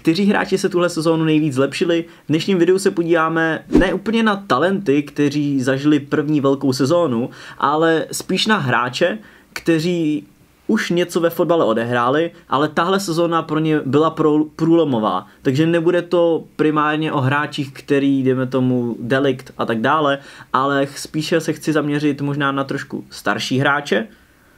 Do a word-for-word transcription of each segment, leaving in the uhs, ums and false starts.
kteří hráči se tuhle sezónu nejvíc zlepšili. V dnešním videu se podíváme ne úplně na talenty, kteří zažili první velkou sezónu, ale spíš na hráče, kteří už něco ve fotbale odehráli, ale tahle sezóna pro ně byla průlomová. Takže nebude to primárně o hráčích, který, jdeme tomu, Delikt a tak dále, ale spíše se chci zaměřit možná na trošku starší hráče,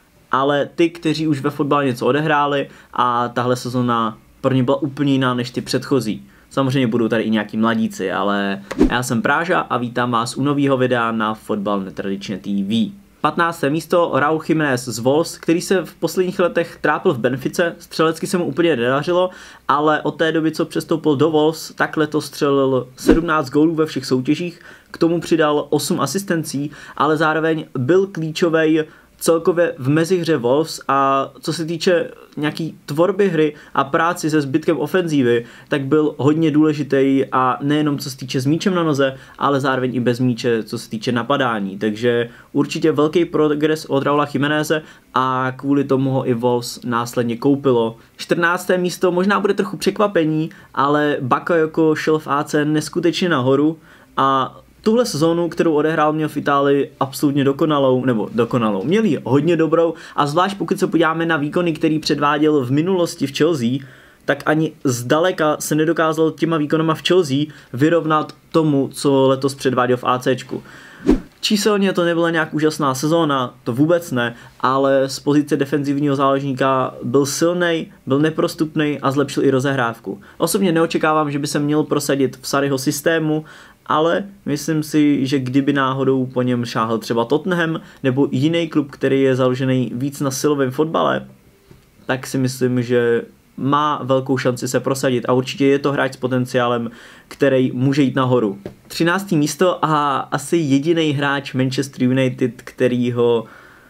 ale ty, kteří už ve fotbale něco odehráli a tahle sezóna pro ně byla úplně jiná než ty předchozí. Samozřejmě budou tady i nějaký mladíci, ale já jsem Práža a vítám vás u nového videa na Fotbal Netradičně T V. patnácté místo Raúl Jiménez z Wolves, který se v posledních letech trápil v Benfice, střelecky se mu úplně nedařilo, ale od té doby, co přestoupil do Wolves, tak letos střelil sedmnáct gólů ve všech soutěžích, k tomu přidal osm asistencí, ale zároveň byl klíčový celkově v mezihře Wolves a co se týče nějaký tvorby hry a práci se zbytkem ofenzívy, tak byl hodně důležitý a nejenom co se týče s míčem na noze, ale zároveň i bez míče, co se týče napadání. Takže určitě velký progres od Raúla Jiméneze a kvůli tomu ho i Wolves následně koupilo. čtrnácté místo možná bude trochu překvapení, ale Bakayoko šel v A C neskutečně nahoru a tuhle sezónu, kterou odehrál, měl v Itálii absolutně dokonalou, nebo dokonalou, měl ji hodně dobrou a zvlášť pokud se podíváme na výkony, který předváděl v minulosti v Chelsea, tak ani zdaleka se nedokázal těma výkonama v Chelsea vyrovnat tomu, co letos předváděl v ACčku. Číselně to nebyla nějak úžasná sezóna, to vůbec ne, ale z pozice defenzivního záložníka byl silnej, byl neprostupný a zlepšil i rozehrávku. Osobně neočekávám, že by se měl prosadit v Sarriho systému, ale myslím si, že kdyby náhodou po něm šáhl třeba Tottenham nebo jiný klub, který je založený víc na silovém fotbale, tak si myslím, že má velkou šanci se prosadit a určitě je to hráč s potenciálem, který může jít nahoru. třinácté místo a asi jediný hráč Manchester United, který ho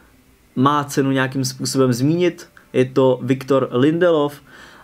má cenu nějakým způsobem zmínit, je to Victor Lindelof.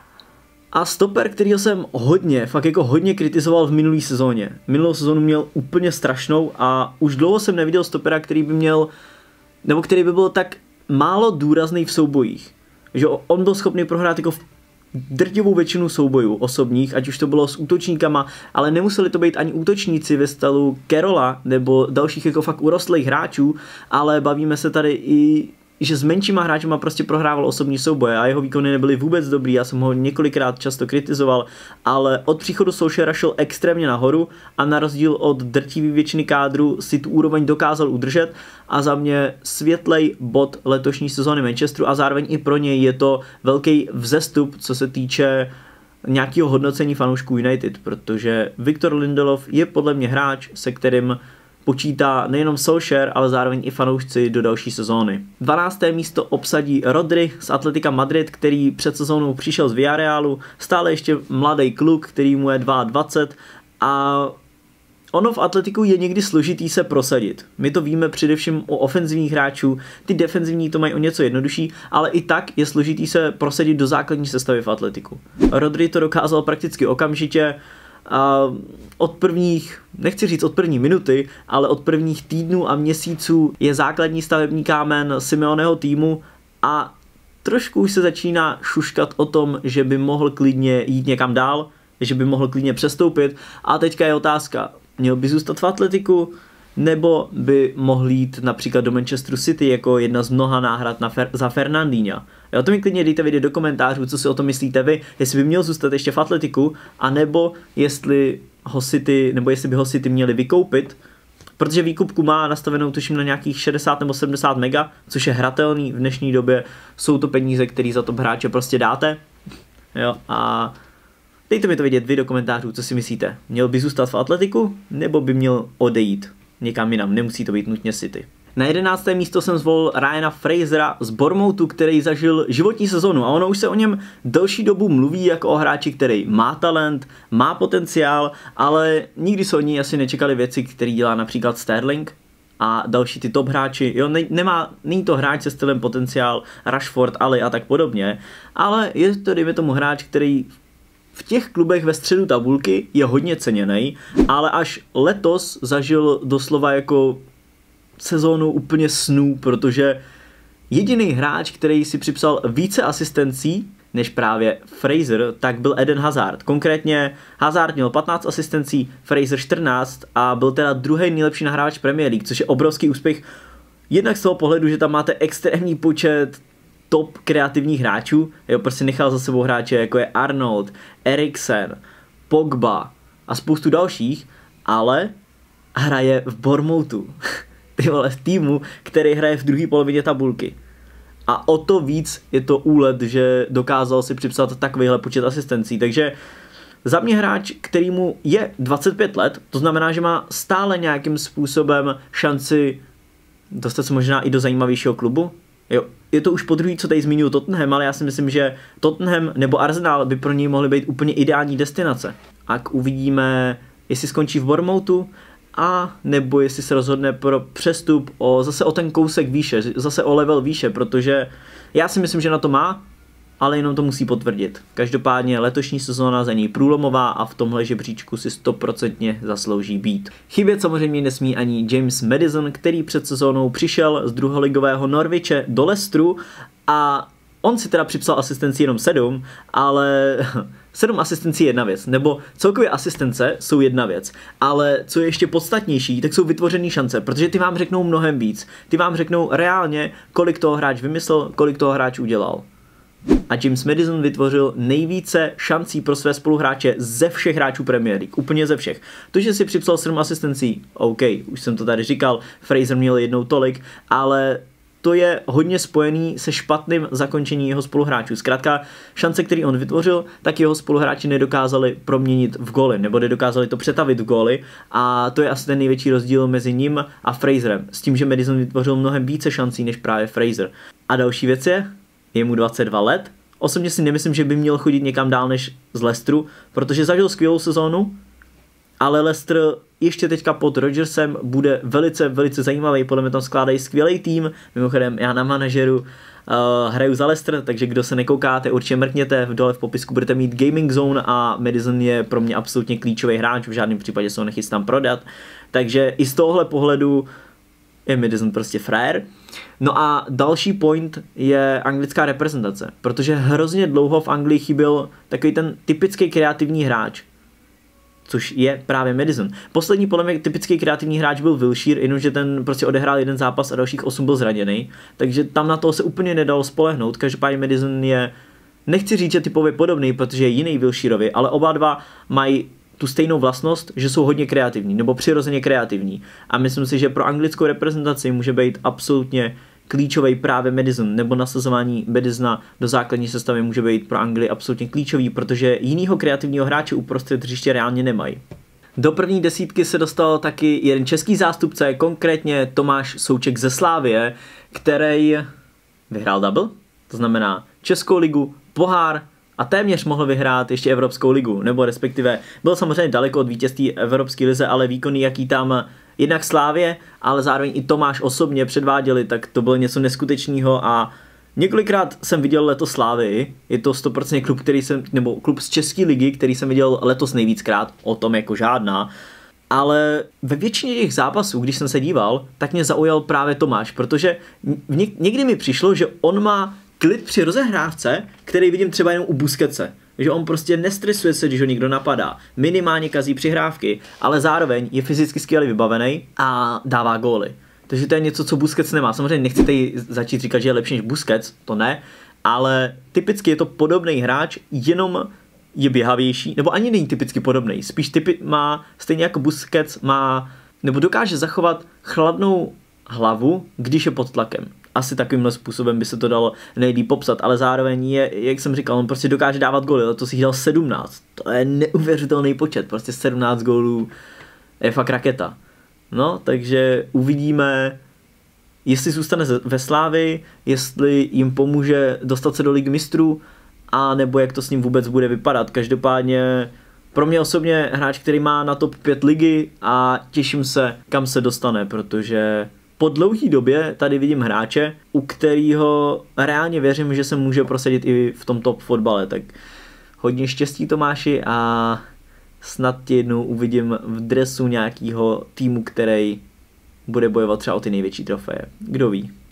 A stoper, kterýho jsem hodně, fakt jako hodně kritizoval v minulý sezóně. Minulou sezónu měl úplně strašnou a už dlouho jsem neviděl stopera, který by měl, nebo který by byl tak málo důrazný v soubojích. Že on byl schopný prohrát jako v drtivou většinu soubojů osobních, ať už to bylo s útočníkama, ale nemuseli to být ani útočníci ve stylu Carola nebo dalších jako fakt urostlých hráčů, ale bavíme se tady i že s menšíma hráčima prostě prohrával osobní souboje a jeho výkony nebyly vůbec dobrý, já jsem ho několikrát často kritizoval, ale od příchodu Solskjaera šel extrémně nahoru a na rozdíl od drtivé většiny kádru si tu úroveň dokázal udržet a za mě světlej bod letošní sezóny Manchesteru a zároveň i pro něj je to velký vzestup, co se týče nějakého hodnocení fanoušků United, protože Victor Lindelof je podle mě hráč, se kterým počítá nejenom Solskjaer, ale zároveň i fanoušci do další sezóny. dvanácté místo obsadí Rodri z Atletica Madrid, který před sezónou přišel z Villarealu, stále ještě mladý kluk, který mu je dvacet dva a ono v Atletiku je někdy složitý se prosadit. My to víme především u ofenzivních hráčů, ty defenzivní to mají o něco jednodušší, ale i tak je složitý se prosadit do základní sestavy v Atletiku. Rodri to dokázal prakticky okamžitě. A od prvních, nechci říct od první minuty, ale od prvních týdnů a měsíců je základní stavební kámen Simeoneho týmu a trošku už se začíná šuškat o tom, že by mohl klidně jít někam dál, že by mohl klidně přestoupit a teďka je otázka, měl by zůstat v Atletiku, nebo by mohl jít například do Manchesteru City jako jedna z mnoha náhrad na Fer- za Fernandinha. Jo, to mi klidně dejte vědět do komentářů, co si o tom myslíte vy, jestli by měl zůstat ještě v Atletiku, anebo jestli ho City, nebo jestli by ho City měli vykoupit, protože výkupku má nastavenou tuším na nějakých šedesát nebo sedmdesát mega, což je hratelný v dnešní době, jsou to peníze, které za top hráče prostě dáte. Jo, a dejte mi to vědět vy do komentářů, co si myslíte, měl by zůstat v Atletiku, nebo by měl odejít někam jinam, nemusí to být nutně City. Na jedenácté místo jsem zvolil Ryana Frasera z Bournemouthu, který zažil životní sezonu a ono už se o něm delší dobu mluví jako o hráči, který má talent, má potenciál, ale nikdy se od něj asi nečekali věci, které dělá například Sterling a další ty top hráči. Jo, ne, nemá, není to hráč se stylem potenciál Rashford, Ali a tak podobně, ale je to, dejme tomu, hráč, který v těch klubech ve středu tabulky je hodně ceněný, ale až letos zažil doslova jako sezónu úplně snů, protože jediný hráč, který si připsal více asistencí než právě Fraser, tak byl Eden Hazard. Konkrétně Hazard měl patnáct asistencí, Fraser čtrnáct a byl teda druhý nejlepší nahrávač Premier League, což je obrovský úspěch. Jednak z toho pohledu, že tam máte extrémní počet top kreativních hráčů, jo, prostě nechal za sebou hráče jako je Arnold, Eriksen, Pogba a spoustu dalších, ale hraje v Bournemouthu. Ty vole, v týmu, který hraje v druhé polovině tabulky. A o to víc je to úlet, že dokázal si připsat takovýhle počet asistencí. Takže za mě hráč, kterýmu je dvacet pět let, to znamená, že má stále nějakým způsobem šanci dostat se možná i do zajímavějšího klubu. Jo, je to už podruhý, co tady zmiňuji Tottenham, ale já si myslím, že Tottenham nebo Arsenal by pro něj mohly být úplně ideální destinace. Ak uvidíme, jestli skončí v Bournemouthu, a nebo jestli se rozhodne pro přestup o, zase o ten kousek výše, zase o level výše, protože já si myslím, že na to má, ale jenom to musí potvrdit. Každopádně letošní sezóna za něj průlomová a v tomhle žebříčku si stoprocentně zaslouží být. Chybět samozřejmě nesmí ani James Maddison, který před sezónou přišel z druholigového Norwiche do Leicesteru a on si teda připsal asistenci jenom sedm, ale sedm asistencí je jedna věc, nebo celkově asistence jsou jedna věc, ale co je ještě podstatnější, tak jsou vytvořené šance, protože ty vám řeknou mnohem víc. Ty vám řeknou reálně, kolik toho hráč vymyslel, kolik toho hráč udělal. A James Maddison vytvořil nejvíce šancí pro své spoluhráče ze všech hráčů Premier League, úplně ze všech. To, že si připsal sedm asistencí, OK, už jsem to tady říkal, Fraser měl jednou tolik, ale to je hodně spojený se špatným zakončením jeho spoluhráčů. Zkrátka šance, který on vytvořil, tak jeho spoluhráči nedokázali proměnit v góly, nebo nedokázali to přetavit v góly a to je asi ten největší rozdíl mezi ním a Fraserem. S tím, že Maddison vytvořil mnohem více šancí než právě Fraser. A další věc je, je mu dvacet dva let. Osobně si nemyslím, že by měl chodit někam dál než z Leicesteru, protože zažil skvělou sezónu, ale Leicester ještě teďka pod Rodgersem bude velice, velice zajímavý, podle mě tam skládají skvělý tým, mimochodem já na manažeru uh, hraju za Leicester, takže kdo se nekoukáte, určitě mrkněte, dole v popisku budete mít Gaming Zone a Maddison je pro mě absolutně klíčový hráč, v žádném případě se ho nechystám prodat, takže i z tohohle pohledu je Maddison prostě frajer. No a další point je anglická reprezentace, protože hrozně dlouho v Anglii chyběl takový ten typický kreativní hráč, což je právě Maddison. Poslední podle mě typický kreativní hráč byl Wilshere, jenomže ten prostě odehrál jeden zápas a dalších osm byl zraněný, takže tam na to se úplně nedalo spolehnout. Každopádně Maddison je, nechci říct, že typově podobný, protože je jiný Wilsherovi, ale oba dva mají tu stejnou vlastnost, že jsou hodně kreativní, nebo přirozeně kreativní. A myslím si, že pro anglickou reprezentaci může být absolutně klíčový právě Maddison, nebo nasazování Maddisona do základní sestavy může být pro Anglii absolutně klíčový, protože jinýho kreativního hráče uprostřed hřiště reálně nemají. Do první desítky se dostal taky jeden český zástupce, konkrétně Tomáš Souček ze Slávie, který vyhrál double, to znamená Českou ligu, pohár a téměř mohl vyhrát ještě Evropskou ligu, nebo respektive byl samozřejmě daleko od vítězství Evropské lize, ale výkony, jaký tam jednak Slávě, ale zároveň i Tomáš osobně předváděli, tak to bylo něco neskutečného a několikrát jsem viděl letos Slávy, je to sto procent klub, který jsem, nebo klub z České ligy, který jsem viděl letos nejvíckrát, o tom jako žádná, ale ve většině těch zápasů, když jsem se díval, tak mě zaujal právě Tomáš, protože někdy mi přišlo, že on má klid při rozehrávce, který vidím třeba jenom u Busquetse. Že on prostě nestresuje se, když ho někdo napadá, minimálně kazí přihrávky, ale zároveň je fyzicky skvěle vybavený a dává góly. Takže to je něco, co Busquets nemá. Samozřejmě nechci tady začít říkat, že je lepší než Busquets, to ne, ale typicky je to podobný hráč, jenom je běhavější, nebo ani není typicky podobný. Spíš typy má, stejně jako Busquets má, nebo dokáže zachovat chladnou hlavu, když je pod tlakem. Asi takovýmhle způsobem by se to dalo nejlíp popsat, ale zároveň je, jak jsem říkal, on prostě dokáže dávat góly, ale to si dal sedmnáct. To je neuvěřitelný počet, prostě sedmnáct gólů je fakt raketa. No, takže uvidíme, jestli zůstane ve Slávii, jestli jim pomůže dostat se do Ligy mistrů, a nebo jak to s ním vůbec bude vypadat. Každopádně pro mě osobně hráč, který má na top pět ligy a těším se, kam se dostane, protože po dlouhé době tady vidím hráče, u kterého reálně věřím, že se může prosadit i v tom top fotbale. Tak hodně štěstí, Tomáši, a snad tě jednou uvidím v dresu nějakého týmu, který bude bojovat třeba o ty největší trofeje. Kdo ví.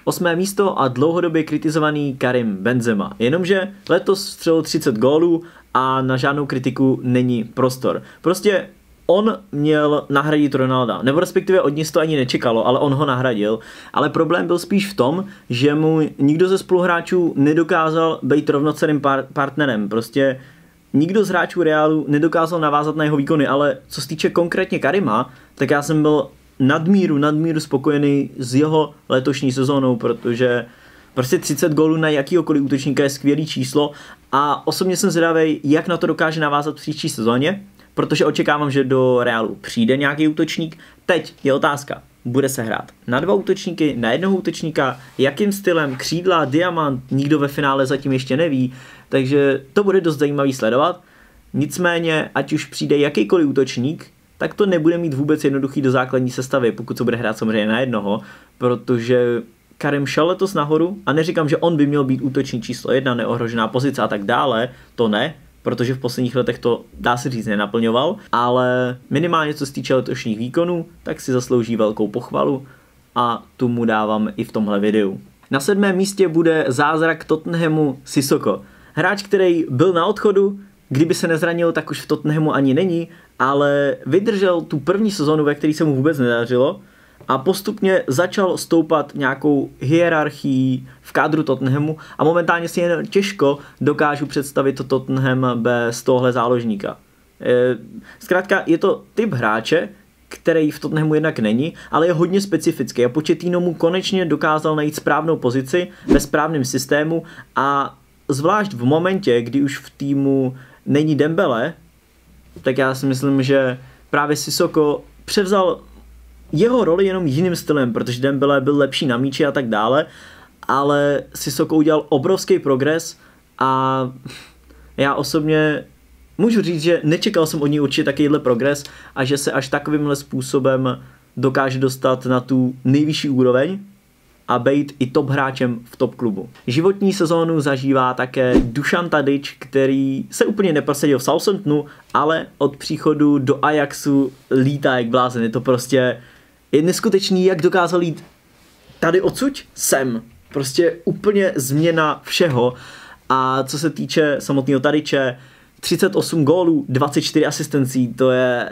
Osmé místo a dlouhodobě kritizovaný Karim Benzema. Jenomže letos střelil třicet gólů a na žádnou kritiku není prostor. Prostě on měl nahradit Ronalda, nebo respektive od něj to ani nečekalo, ale on ho nahradil. Ale problém byl spíš v tom, že mu nikdo ze spoluhráčů nedokázal být rovnocenným par- partnerem. Prostě nikdo z hráčů Realu nedokázal navázat na jeho výkony, ale co se týče konkrétně Karima, tak já jsem byl nadmíru, nadmíru spokojený s jeho letošní sezónou, protože prostě třicet gólů na jakýhokoliv útočníka je skvělý číslo a osobně jsem zvědavý, jak na to dokáže navázat v příští sezóně, protože očekávám, že do Realu přijde nějaký útočník. Teď je otázka, bude se hrát na dva útočníky, na jednoho útočníka, jakým stylem, křídla, diamant, nikdo ve finále zatím ještě neví, takže to bude dost zajímavý sledovat. Nicméně, ať už přijde jakýkoliv útočník, tak to nebude mít vůbec jednoduchý do základní sestavy, pokud se bude hrát samozřejmě na jednoho, protože Karim šel letos nahoru a neříkám, že on by měl být útočník číslo jedna, neohrožená pozice a tak dále, to ne, protože v posledních letech to, dá se říct, nenaplňoval, ale minimálně co se týče letošních výkonů, tak si zaslouží velkou pochvalu a tu mu dávám i v tomhle videu. Na sedmém místě bude zázrak Tottenhamu Sissoko. Hráč, který byl na odchodu, kdyby se nezranil, tak už v Tottenhamu ani není, ale vydržel tu první sezonu, ve které se mu vůbec nedařilo a postupně začal stoupat nějakou hierarchii v kádru Tottenhamu a momentálně si jen těžko dokážu představit to Tottenham bez tohle záložníka. Zkrátka je to typ hráče, který v Tottenhamu jednak není, ale je hodně specifický a Pochettino mu konečně dokázal najít správnou pozici ve správném systému a zvlášť v momentě, kdy už v týmu není Dembele, tak já si myslím, že právě Sissoko převzal jeho roli jenom jiným stylem, protože Dembele byl lepší na míči a tak dále, ale Sissoko udělal obrovský progres a já osobně můžu říct, že nečekal jsem od něj určitě takovýhle progres a že se až takovýmhle způsobem dokáže dostat na tu nejvyšší úroveň a být i top hráčem v top klubu. Životní sezónu zažívá také Dušan Tadić, který se úplně neprosadil v Southamptonu, ale od příchodu do Ajaxu lítá jak blázen. Je to prostě je neskutečný, jak dokázal jít tady odsud sem. Prostě úplně změna všeho. A co se týče samotného Tadiće, třicet osm gólů, dvacet čtyři asistencí, to je,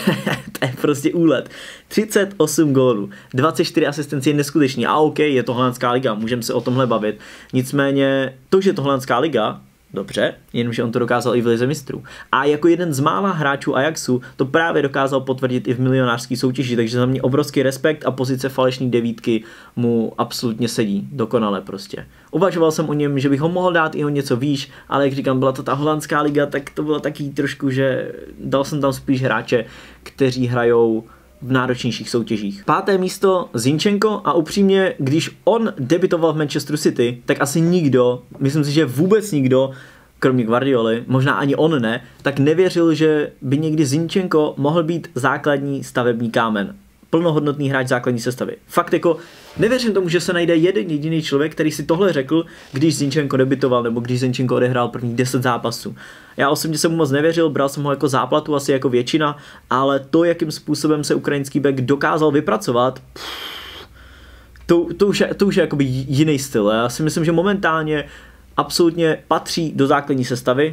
to je prostě úlet. třicet osm gólů, dvacet čtyři asistencí je neskutečný. A OK, je to holandská liga, můžeme se o tomhle bavit. Nicméně to, že je to holandská liga, dobře, jenomže on to dokázal i v lize mistrů. A jako jeden z mála hráčů Ajaxu to právě dokázal potvrdit i v milionářské soutěži, takže za mě obrovský respekt a pozice falešní devítky mu absolutně sedí, dokonale prostě. Uvažoval jsem o něm, že bych ho mohl dát i o něco výš, ale jak říkám, byla to ta holandská liga, tak to bylo taky trošku, že dal jsem tam spíš hráče, kteří hrajou v náročnějších soutěžích. Páté místo Zinchenko a upřímně, když on debitoval v Manchesteru City, tak asi nikdo, myslím si, že vůbec nikdo, kromě Guardioli, možná ani on ne, tak nevěřil, že by někdy Zinchenko mohl být základní stavební kámen. Plnohodnotný hráč základní sestavy. Fakt jako nevěřím tomu, že se najde jeden jediný člověk, který si tohle řekl, když Zinchenko debitoval nebo když Zinchenko odehrál prvních deset zápasů. Já osobně jsem mu moc nevěřil, bral jsem ho jako záplatu asi jako většina, ale to, jakým způsobem se ukrajinský back dokázal vypracovat, pff, to, to, už je, to už je jakoby jiný styl. Já si myslím, že momentálně absolutně patří do základní sestavy.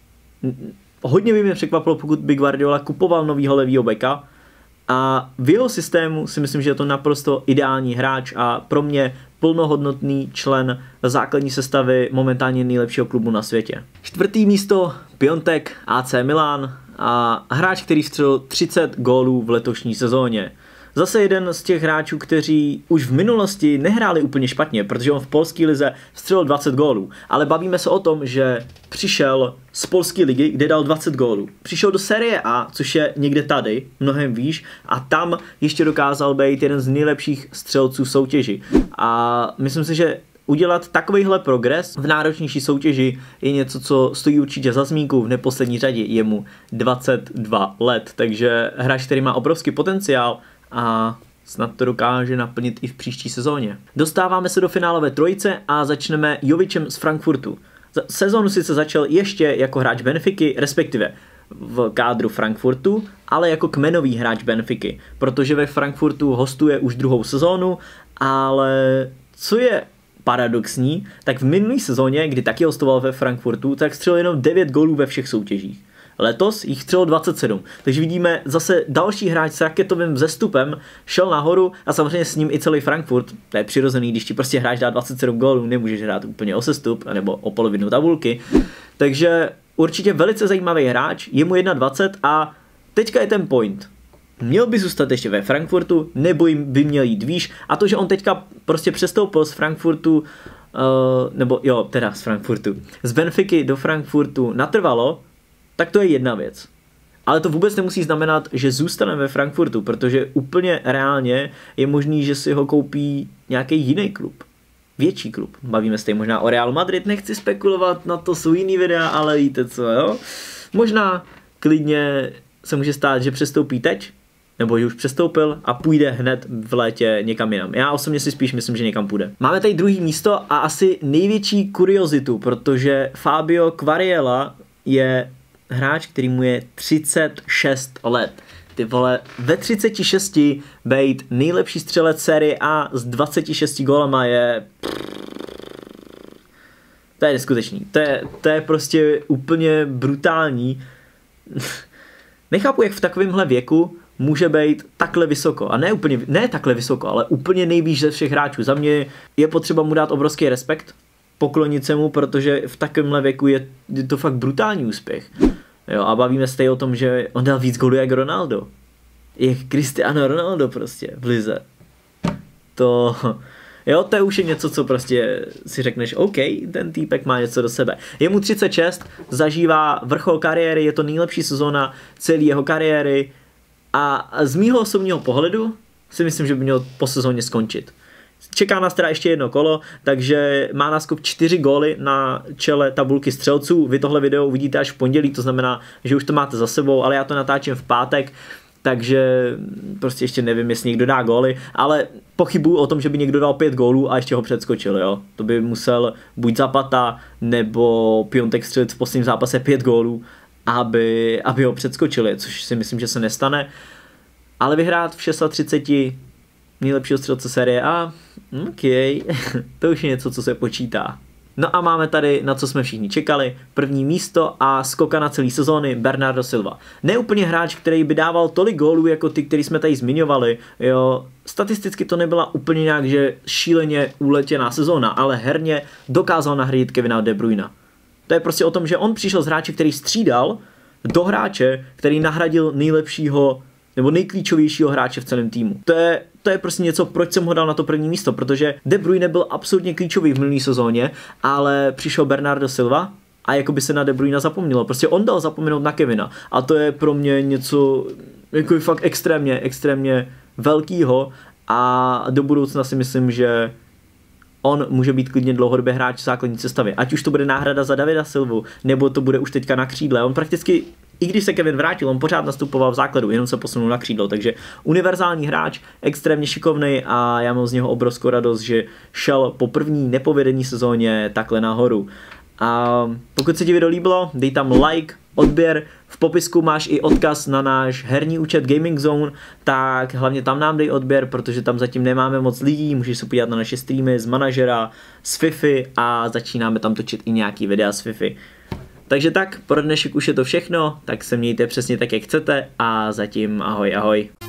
Hodně by mě překvapilo, pokud by Guardiola kupoval novýho levýho backa, a v jeho systému si myslím, že je to naprosto ideální hráč a pro mě plnohodnotný člen základní sestavy momentálně nejlepšího klubu na světě. Čtvrtý místo Piontek A C Milan a hráč, který vstřelil třicet gólů v letošní sezóně. Zase jeden z těch hráčů, kteří už v minulosti nehráli úplně špatně, protože on v polské lize vstřelil dvacet gólů. Ale bavíme se o tom, že přišel z polské ligy, kde dal dvacet gólů. Přišel do série A, což je někde tady, mnohem výš, a tam ještě dokázal být jeden z nejlepších střelců v soutěži. A myslím si, že udělat takovýhle progres v náročnější soutěži je něco, co stojí určitě za zmínku. V neposlední řadě je mu dvacet dva let, takže hráč, který má obrovský potenciál a snad to dokáže naplnit i v příští sezóně. Dostáváme se do finálové trojice a začneme Jovičem z Frankfurtu. Sezónu sice začal ještě jako hráč Benfiky, respektive v kádru Frankfurtu, ale jako kmenový hráč Benfiky, protože ve Frankfurtu hostuje už druhou sezónu, ale co je paradoxní, tak v minulé sezóně, kdy taky hostoval ve Frankfurtu, tak střelil jenom devět gólů ve všech soutěžích. Letos jich střelil dvacet sedm. Takže vidíme zase další hráč s raketovým vzestupem šel nahoru a samozřejmě s ním i celý Frankfurt. To je přirozený, když ti prostě hráč dá dvacet sedm gólů, nemůžeš hrát úplně o sestup nebo o polovinu tabulky. Takže určitě velice zajímavý hráč, je mu dvacet jedna a teďka je ten point. Měl by zůstat ještě ve Frankfurtu, nebo jim by měl jít výš. A to, že on teďka prostě přestoupil z Frankfurtu, uh, nebo jo, teda z Frankfurtu, z Benfiky do Frankfurtu natrvalo, tak to je jedna věc. Ale to vůbec nemusí znamenat, že zůstane ve Frankfurtu, protože úplně reálně je možný, že si ho koupí nějaký jiný klub. Větší klub. Bavíme se tady možná o Realu Madrid, nechci spekulovat, na to jsou jiný videa, ale víte co, jo? Možná klidně se může stát, že přestoupí teď, nebo že už přestoupil a půjde hned v létě někam jinam. Já osobně si spíš myslím, že někam půjde. Máme tady druhý místo a asi největší kuriozitu, protože Fabio Quagliarella je hráč, který mu je třicet šest let. Ty vole, ve třiceti šesti bejt nejlepší střelec série A s dvaceti šesti gólama je... To je neskutečný. To je, to je prostě úplně brutální. Nechápu, jak v takovémhle věku může být takhle vysoko. A ne úplně, ne takhle vysoko, ale úplně nejvýš ze všech hráčů. Za mě je potřeba mu dát obrovský respekt, poklonit se mu, protože v takovémhle věku je, je to fakt brutální úspěch. Jo, a bavíme se tady o tom, že on dal víc gólů jak Ronaldo. Jak Cristiano Ronaldo prostě v lize. To... Jo, to je už je něco, co prostě si řekneš, OK, ten týpek má něco do sebe. Je mu třicet šest, zažívá vrchol kariéry, je to nejlepší sezóna celé jeho kariéry a z mýho osobního pohledu si myslím, že by měl po sezóně skončit. Čeká nás teda ještě jedno kolo, takže má náskok čtyři góly na čele tabulky střelců. Vy tohle video uvidíte až v pondělí, to znamená, že už to máte za sebou, ale já to natáčím v pátek, takže prostě ještě nevím, jestli někdo dá góly, ale pochybuju o tom, že by někdo dal pět gólů a ještě ho předskočil, jo. To by musel buď Zapata nebo Piontek střelit v posledním zápase pět gólů, aby, aby ho předskočili, což si myslím, že se nestane. Ale vyhrát v třiceti šesti nejlepšího střelce série A, OK, to už je něco, co se počítá. No a máme tady, na co jsme všichni čekali, první místo a skoka na celý sezóny Bernardo Silva. Ne úplně hráč, který by dával tolik gólů jako ty, který jsme tady zmiňovali, jo. Statisticky to nebyla úplně nějak, že šíleně uletěná sezóna, ale herně dokázal nahradit Kevina De Bruyna. To je prostě o tom, že on přišel z hráče, který střídal, do hráče, který nahradil nejlepšího nebo nejklíčovějšího hráče v celém týmu. To je, to je prostě něco, proč jsem ho dal na to první místo, protože De Bruyne byl absolutně klíčový v minulé sezóně, ale přišel Bernardo Silva a jako by se na De Bruyne zapomnělo. Prostě on dal zapomenout na Kevina a to je pro mě něco jako fakt extrémně, extrémně velkýho a do budoucna si myslím, že on může být klidně dlouhodobě hráč v základní sestavě. Ať už to bude náhrada za Davida Silvu, nebo to bude už teďka na křídle. On prakticky, i když se Kevin vrátil, on pořád nastupoval v základu, jenom se posunul na křídlo. Takže univerzální hráč, extrémně šikovný a já mám z něho obrovskou radost, že šel po první nepovedené sezóně takhle nahoru. A pokud se ti video líbilo, dej tam like, odběr, v popisku máš i odkaz na náš herní účet Gaming Zone, tak hlavně tam nám dej odběr, protože tam zatím nemáme moc lidí, můžeš se podívat na naše streamy z manažera, z Fify a začínáme tam točit i nějaký videa z Fify. Takže tak, pro dnešek už je to všechno, tak se mějte přesně tak, jak chcete a zatím ahoj ahoj.